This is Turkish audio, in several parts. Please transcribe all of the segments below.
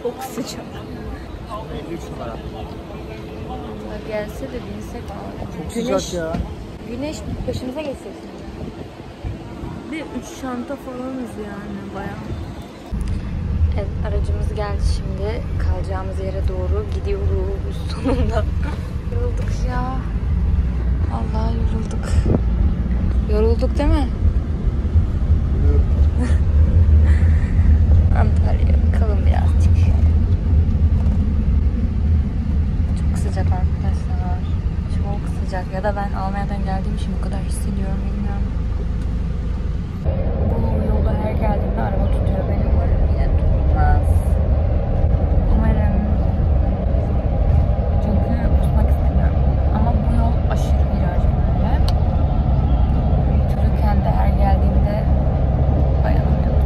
Çok sıcak. 53 numara. Gelse de binsek ama. Çok sıcak ya. Güneş başımıza geçecek. Bir 3 şanta falanız yani bayağı. Evet, aracımız geldi şimdi. Kalacağımız yere doğru gidiyoruz sonunda. Yorulduk ya. Vallahi yorulduk. Yorulduk değil mi? Antalya'ya bakalım birazcık. Çok sıcak arkadaşlar. Çok sıcak. Ya da ben Almanya'dan geldiğim için bu kadar hissediyorum bilmiyorum. Bu yolda her geldiğimde araba tutuyor. Ben umarım yine tutmaz. Umarım. Çünkü tutmak istemiyorum. Ama bu yol aşırı viraj böyle. Yürürken de her geldiğimde dayanamıyorum.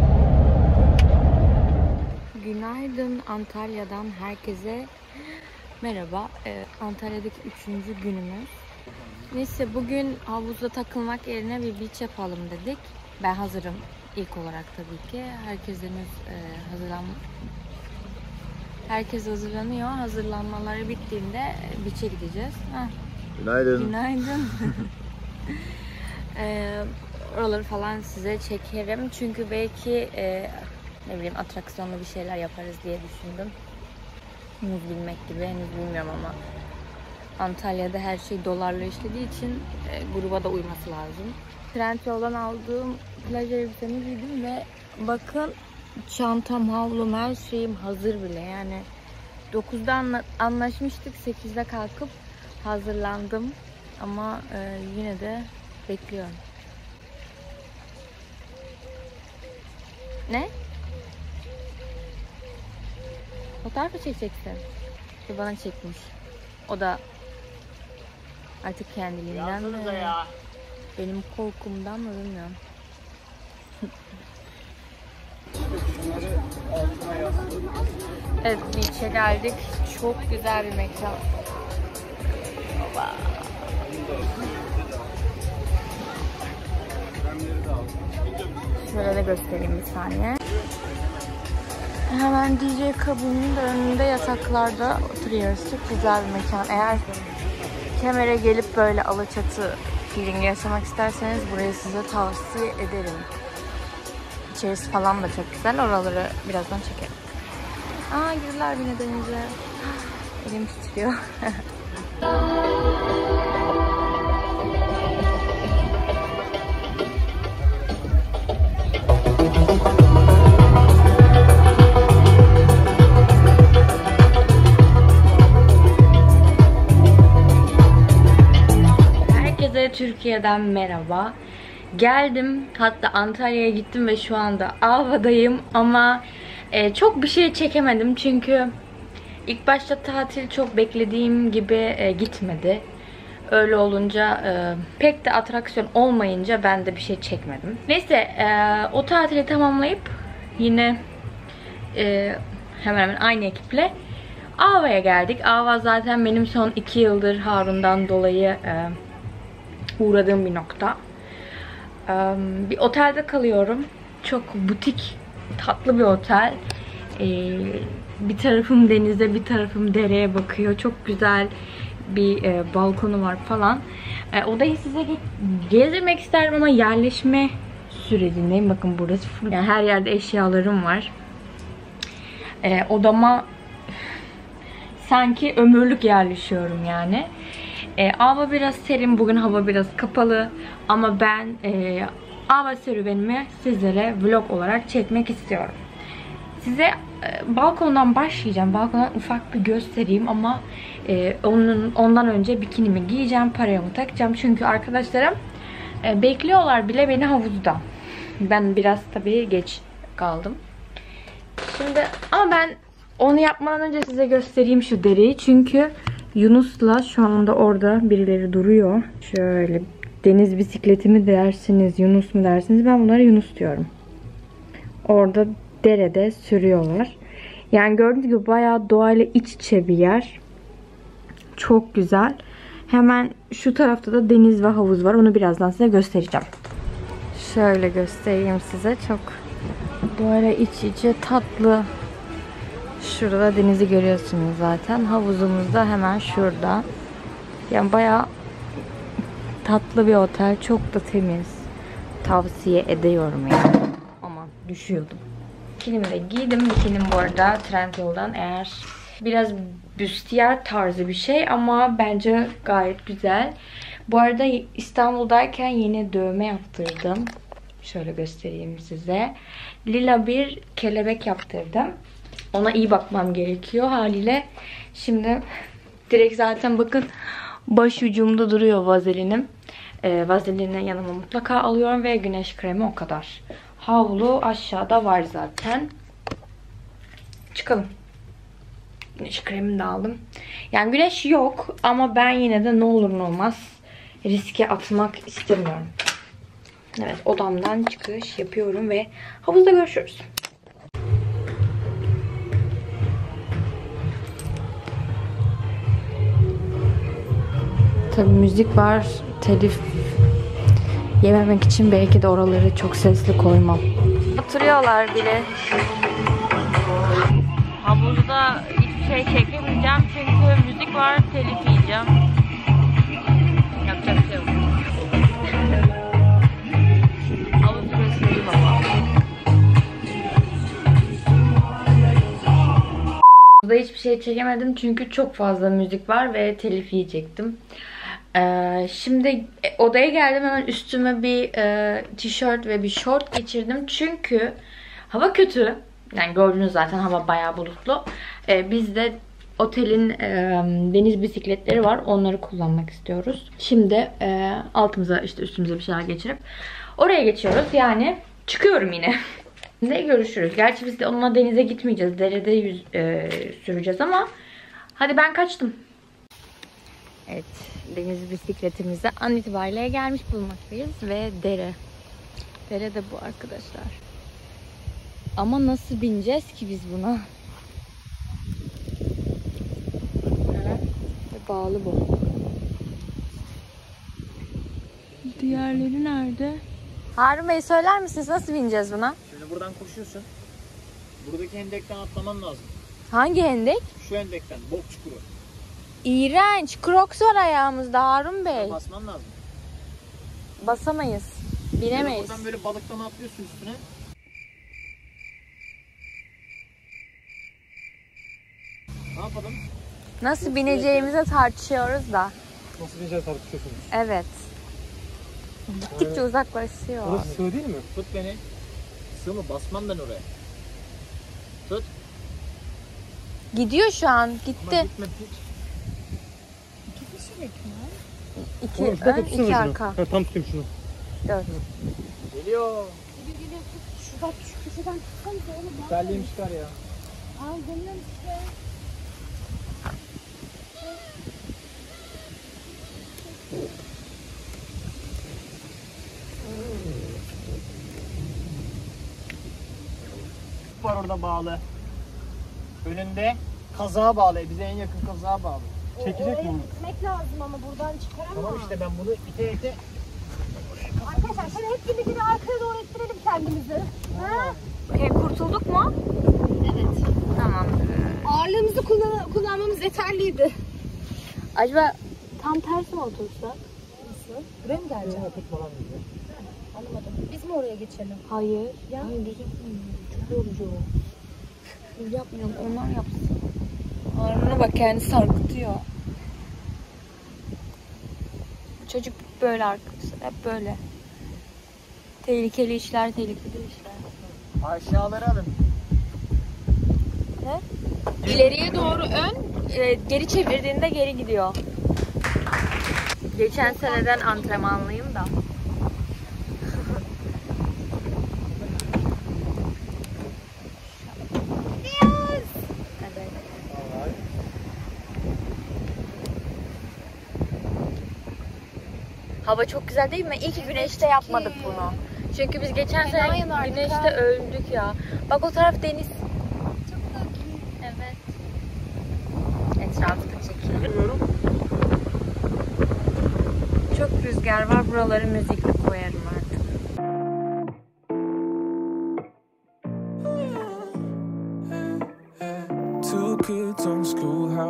Günaydın Antalya'dan herkese. Merhaba. Antalya'daki 3. günümüz. Neyse bugün havuzda takılmak yerine bir beach yapalım dedik. Ben hazırım ilk olarak tabii ki. Herkes hazırlanıyor. Hazırlanmaları bittiğinde beach'e gideceğiz. Heh. Günaydın. Günaydın. Oraları falan size çekerim. Çünkü belki ne bileyim atraksiyonlu bir şeyler yaparız diye düşündüm. Muz bilmek gibi henüz bilmiyorum ama Antalya'da her şey dolarla işlediği için gruba da uyması lazım. Trendyol'dan aldığım plaj elbisemi giydim ve bakın çantam, havlum, her şeyim hazır bile. Yani 9'da anlaşmıştık, 8'de kalkıp hazırlandım ama yine de bekliyorum. Ne? Fotoğraf mı çekeceksin? Bana çekmiş. O da artık kendiliğinden mi? Ya. Benim korkumdan mı bilmiyorum. Evet, beach'e geldik. Çok güzel bir mekan. Baba. Şöyle de göstereyim bir saniye. Hemen DJ kabinin de önünde yataklarda oturuyoruz. Çok güzel bir mekan. Eğer Kemer'e gelip böyle Alaçatı feeling yaşamak isterseniz burayı size tavsiye ederim. İçerisi falan da çok güzel. Oraları birazdan çekerim. Aa, girdiler yine denize. Elim titriyor. Türkiye'den merhaba. Geldim, hatta Antalya'ya gittim ve şu anda Ava'dayım ama çok bir şey çekemedim çünkü ilk başta tatil çok beklediğim gibi gitmedi. Öyle olunca pek de atraksiyon olmayınca ben de bir şey çekmedim. Neyse, o tatili tamamlayıp yine hemen hemen aynı ekiple Ava'ya geldik. Ava zaten benim son 2 yıldır Harun'dan dolayı uğradığım bir nokta. Bir otelde kalıyorum. Çok butik, tatlı bir otel. Bir tarafım denize, bir tarafım dereye bakıyor. Çok güzel bir balkonu var falan. Odayı size gezdirmek isterim ama yerleşme sürecindeyim. Bakın burası full. Yani her yerde eşyalarım var. Odama sanki ömürlük yerleşiyorum yani. Ava biraz serin, bugün hava biraz kapalı ama ben Ava serüvenimi sizlere vlog olarak çekmek istiyorum. Size balkondan başlayacağım. Balkondan ufak bir göstereyim ama ondan önce bikinimi giyeceğim, parayımı takacağım. Çünkü arkadaşlarım bekliyorlar bile beni havuzda. Ben biraz tabii geç kaldım. Şimdi ama ben onu yapmadan önce size göstereyim şu dereyi. Çünkü Yunus'la şu anda orada birileri duruyor. Şöyle deniz bisikleti mi dersiniz, Yunus mu dersiniz? Ben bunlara Yunus diyorum. Orada derede sürüyorlar. Yani gördüğünüz gibi bayağı doğayla iç içe bir yer. Çok güzel. Hemen şu tarafta da deniz ve havuz var. Onu birazdan size göstereceğim. Şöyle göstereyim size. Çok doğayla iç içe tatlı. Şurada denizi görüyorsunuz zaten. Havuzumuz da hemen şurada. Yani bayağı tatlı bir otel. Çok da temiz. Tavsiye ediyorum yani. Aman düşüyordum. Bikinimi de giydim. Bikinim bu arada Trendyol'dan. Eğer biraz büstiyer tarzı bir şey ama bence gayet güzel. Bu arada İstanbul'dayken yeni dövme yaptırdım. Şöyle göstereyim size. Lila bir kelebek yaptırdım. Ona iyi bakmam gerekiyor haliyle. Şimdi direkt zaten bakın baş ucumda duruyor vazelinim. Vazelini yanıma mutlaka alıyorum ve güneş kremi o kadar. Havlu aşağıda var zaten. Çıkalım. Güneş kremini de aldım. Yani güneş yok ama ben yine de ne olur ne olmaz riske atmak istemiyorum. Evet, odamdan çıkış yapıyorum ve havuzda görüşürüz. Tabii müzik var. Telif yememek için belki de oraları çok sesli koymam. Oturuyorlar bile. Havuzda hiçbir şey çekemeyeceğim çünkü müzik var, telif yiyeceğim. Yapacak bir şey yok. Havuz göstereyim ama. Havuzda hiçbir şey çekemedim çünkü çok fazla müzik var ve telif yiyecektim. Şimdi odaya geldim, hemen üstüme bir tişört ve bir şort geçirdim çünkü hava kötü. Yani gördünüz zaten hava bayağı bulutlu. Biz de otelin deniz bisikletleri var. Onları kullanmak istiyoruz. Şimdi altımıza işte üstümüze bir şeyler geçirip oraya geçiyoruz. Yani çıkıyorum yine. Ne görüşürüz. Gerçi biz de onunla denize gitmeyeceğiz. Derede süreceğiz ama hadi ben kaçtım. Evet, deniz bisikletimize an itibariyle gelmiş bulunmaktayız ve dere. Dere de bu arkadaşlar. Ama nasıl bineceğiz ki biz buna? Bağlı bu. Diğerleri nerede? Harun Bey söyler misiniz nasıl bineceğiz buna? Şimdi buradan koşuyorsun. Buradaki hendekten atlaman lazım. Hangi hendek? Şu hendekten. Bok çukuru. İğrenç. Crocs var ayağımızda Harun Bey. Basman lazım. Basamayız. Binemeyiz. Buradan böyle balıktan atlıyorsun üstüne. Ne yapalım? Nasıl bineceğimizi tartışıyoruz da. Nasıl bineceğiz tartışıyorsunuz? Evet. Gittikçe uzaklaşıyor. Orası sığ değil mi? Tut beni. Sığ mı? Basmam ben oraya. Tut. Gidiyor şu an. Gitti. Ama gitme hiç. İki kişilik mi? İki ön, iki arka. Ha, tam tutayım şunu. 4. Geliyor. Geliyor. Şu bak şu köşeden tutsanıza oğlum. Terliğim çıkar ya. Al dönüyorum işte. Var orada bağlı. Önünde kazağa bağlı. Bize en yakın kazağa bağlı. Çekecek mi onu? Gitmek lazım ama buradan çıkaramam. Tamam işte ben bunu ite ite. Arkadaşlar şöyle hep birlikte arkaya doğru ittirelim kendimizi. Ha? Kurtulduk mu? Evet. Tamam. Ağırlığımızı kullanmamız yeterliydi. Acaba tam tersi mi otursak? Nasıl? Buraya mı geleceğim? Anlamadım. Biz mi oraya geçelim? Hayır. Ya. Hayır, çok yorucu. Biz yapmayalım, onlar yapsın. Harun'a bak, kendi sarkıtıyor. Çocuk böyle arkadaşlar, hep böyle. Tehlikeli işler, tehlikeli işler. Aşağıları alın. Ne? İleriye doğru ön, geri çevirdiğinde geri gidiyor. Geçen seneden antrenmanlıyım da. Evet. Hava çok güzel değil mi? İyi ki güneşte yapmadık bunu. Çünkü biz geçen sene güneşte öldük ya. Bak o taraf deniz. Evet. Etrafı da çekiyorum. Çok rüzgar var. Buraları müzikli koyarım artık.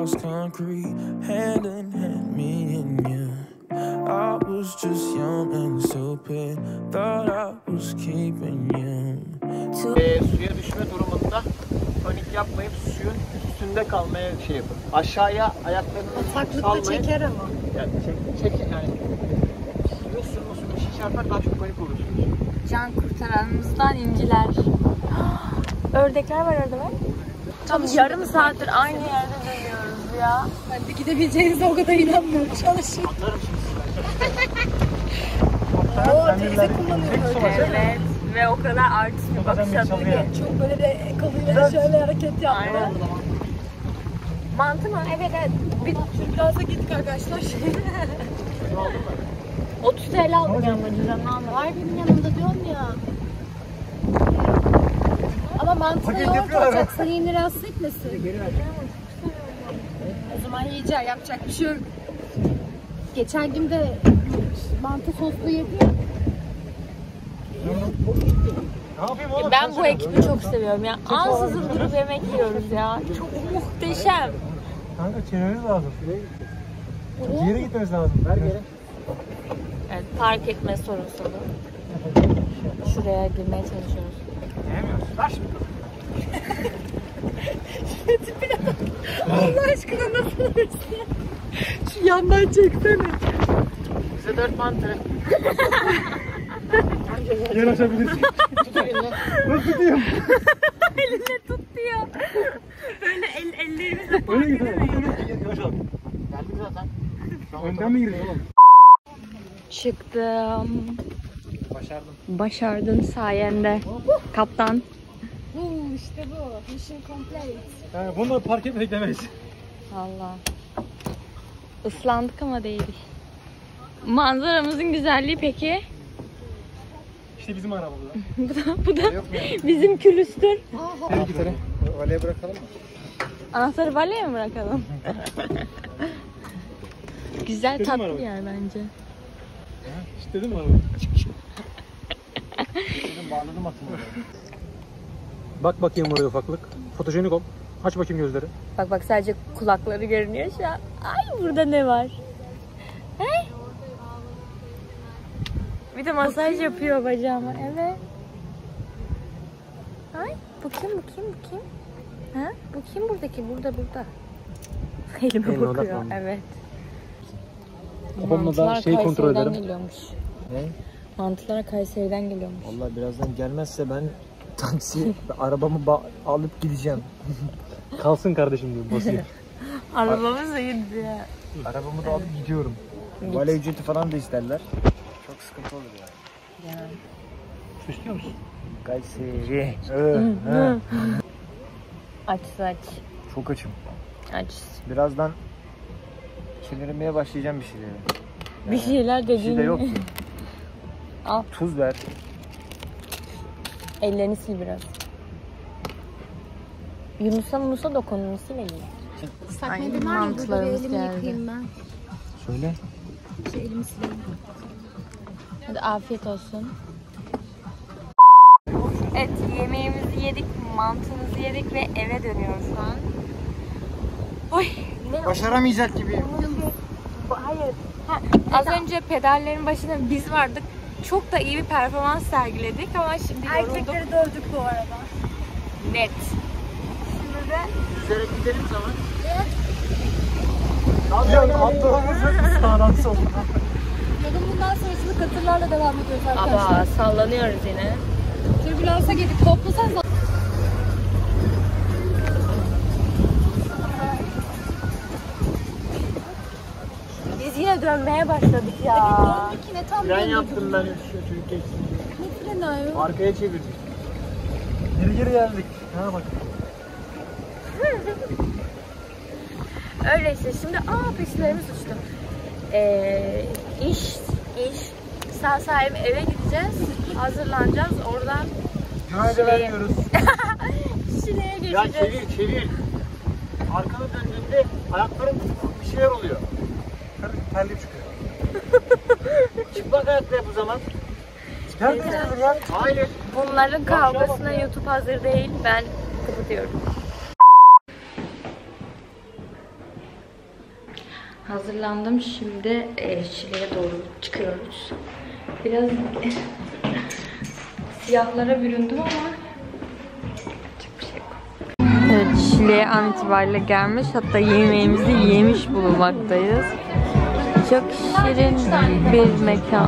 across concrete, hand in hand, me and you. I was just young and stupid, thought I was keeping you. Suya düşme durumunda panik yapmayıp suyun üstünde kalmaya şey yapın. Aşağıya ayaklarını Taklıkta çeker ama. Yani çek yani. Suyun bir şey çarpar daha çok panik olursunuz. Can kurtaranımızdan inciler. Ördekler var orada bak. Tam yarım saattir aynı yerde dönüyoruz ya. Ben de gidebileceğinize o kadar inanmıyorum. Çalışın. Atlarım şimdi. Oo, teyze kullanıyor. Evet. Ve o kadar artist bir bakış atıyor ki. Çok böyle de koluyla şöyle hareket yaptı. Aynen. Mantı mı? Evet evet. Biraz da gittik arkadaşlar. 30 TL aldık ama cüzdanı Var benim yanımda diyorum ya. Ama mantıda yoğurt olacak. Seni yine rahatsız etmesin. O zaman yiyeceğim. Yapacak bir şey yok. Geçen gün de mantı soslu yedim ya. Ne yapayım oğlum? Ben bu ekibi çok seviyorum ya. Ansızın durup yemek yiyoruz ya. Çok muhteşem. Kanka çevirmemiz lazım. Geri gitmemiz lazım. Ver geri. Evet, park etme sorunsulu. Şuraya girmeye çalışıyoruz. Yiyemiyoruz. Ver şimdi. Allah aşkına nasıl alırsın? Şu yandan çeksene. Bize 4 mantı. Yer açabilirsin. Tut elini. Nasıl tutayım? Eline tut diyor. Böyle ellerimizle park Öyle gidelim. edemeyiz. Yavaş ol. Geldik zaten. Şu an Önden mi girdin oğlum? Çıktım. başardım. Başardın sayende. Kaptan. İşte bu. Mission complete. Yani bunu da park etmedik demeyiz. Valla. Islandık ama değil. Manzaramızın güzelliği peki? İşte bizim araba bu da. Bu da bizim külüstür. Anahtarı valeye bırakalım mı? Anahtarı valeye mi bırakalım? Güzel Dedim tatlı araba. bir yer bence. İşte dedim mi araba? Dedim bağladım atımı. Bak bakayım oraya ufaklık. Fotojenik ol. Aç bakayım gözleri. Bak bak sadece kulakları görünüyor şu an. Ay burada ne var? He? Bir de masaj yapıyor bacağıma. Evet. Ay bakayım. Ha? Bakayım buradaki. Burada. Elime Eline bakıyor. odaklan. Evet. Babamla da Mantılar şeyi kontrol Kayseri'den ederim. geliyormuş. Ne? Mantılar Kayseri'den geliyormuş. Vallahi birazdan gelmezse ben taksi arabamı alıp gideceğim. Kalsın kardeşim diyor basıyor. Arabamız iyiydi ya. Arabamı da alıp gidiyorum. Vale ücreti falan da isterler. Çok sıkıntı olur yani. İstiyor musun? Kayseri. Aç. Çok açım. Aç. Birazdan kemirmeye başlayacağım bir şeyleri. Bir şeyler Bir şey dediğin. de yok ki. Al. Tuz ver. Ellerini sil biraz. Yunus'a dokununu sil elini. Ay, Saknedim var ya burada bir mantılarımız elimi geldi. yıkayayım ben. Söyle. Şu elimi sileyim. Hadi afiyet olsun. Evet, yemeğimizi yedik, mantımızı yedik ve eve dönüyoruz şu an. Oy, ne? Başaramayacak gibi. Hayır. Ha, az önce pedallerin başında biz vardık. Çok da iyi bir performans sergiledik ama şimdi yorulduk. Erkekleri dövdük bu arada. Net. Şimdi de Üzerek gidelim zaman. Ya atlarımız sağdan soldan. Yolun bundan sonrasını katırlarla devam ediyoruz arkadaşlar. aba sallanıyoruz yine. Türbülansa girdik. Toplasan Biz yine dönmeye başladık ya. döndük yine tam Fren döndük. yaptım ben şu çocuk geçsin. Ne freni ayol? Arkaya çevirdik. Geri geldik. Ha bak. Öyle işte şimdi peşlerimiz uçtu. İş sağ salim eve gideceğiz. Hazırlanacağız. Oradan Günaydın vermiyoruz. Şile'ye Ya geçeceğiz. çevir. Arkanı döndüğünde ayakların bir şeyler oluyor. Kardeşim terleyip çıkıyor. Çıplak ayakla yap o zaman. Gel de ya. Hayır. Bunların kavgasına YouTube hazır değil. Ben kapatıyorum. hazırlandım. Şimdi Şile'ye doğru çıkıyoruz. Biraz siyahlara büründüm ama çok bir şey yok. Evet, Şile'ye an itibariyle gelmiş. Hatta yemeğimizi yemiş bulunmaktayız. Çok şirin bir mekan.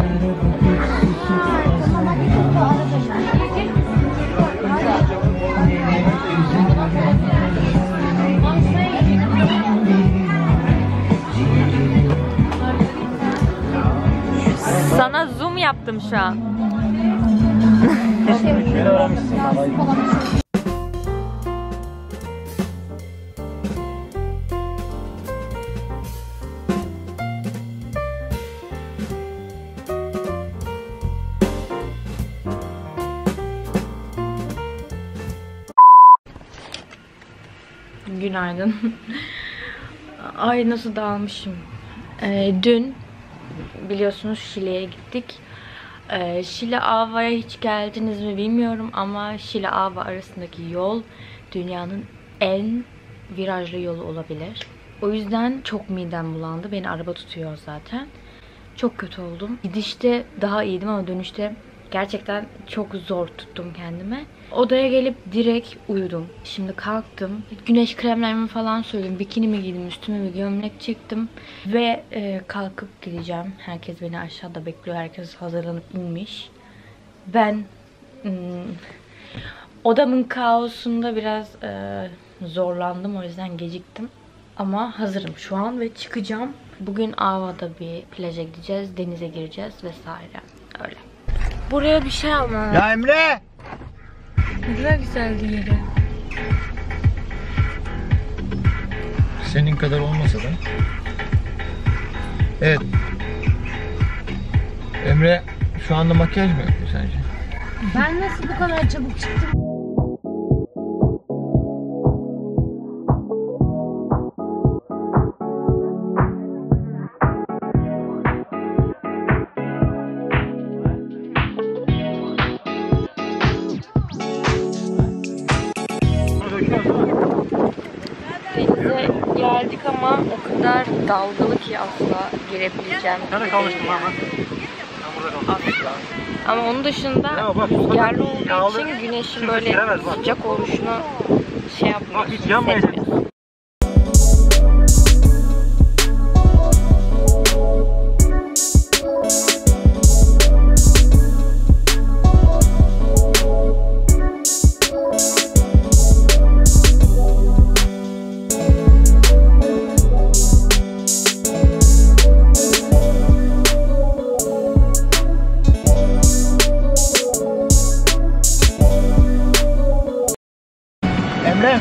Sana zoom yaptım şu an. Günaydın. Ay nasıl dağılmışım. Dün biliyorsunuz Şile'ye gittik. Şile Ava'ya hiç geldiniz mi bilmiyorum ama Şile Ava arasındaki yol dünyanın en virajlı yolu olabilir. O yüzden çok midem bulandı. Beni araba tutuyor zaten. Çok kötü oldum. Gidişte daha iyiydim ama dönüşte gerçekten çok zor tuttum kendime. Odaya gelip direkt uyudum. Şimdi kalktım. Güneş kremlerimi falan sürdüm. Bikinimi giydim. Üstüme bir gömlek çektim. Ve kalkıp gideceğim. Herkes beni aşağıda bekliyor. Herkes hazırlanıp inmiş. Ben odamın kaosunda biraz zorlandım. O yüzden geciktim. Ama hazırım şu an ve çıkacağım. Bugün Ava'da bir plaja gideceğiz. Denize gireceğiz vesaire. Öyle. Buraya bir şey almam. Ya Emre! Ne kadar güzeldi yeri. Senin kadar olmasa da. Evet. Emre şu anda makyaj mı yapıyor sence? Ben nasıl bu kadar çabuk çıktım? Denize geldik ama o kadar dalgalı ki asla girebileceğim. Nerede kalmıştım ama? Asla. Ama onun dışında Ya bak, rüzgarlı olduğu yağlı. için güneşin Şurada böyle giremez bak. sıcak oluşunu şey yapmıyorsun. Bak hiç yanmayacak. hissetmiyorsun. Emre!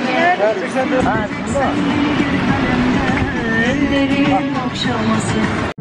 Ellerin okşaması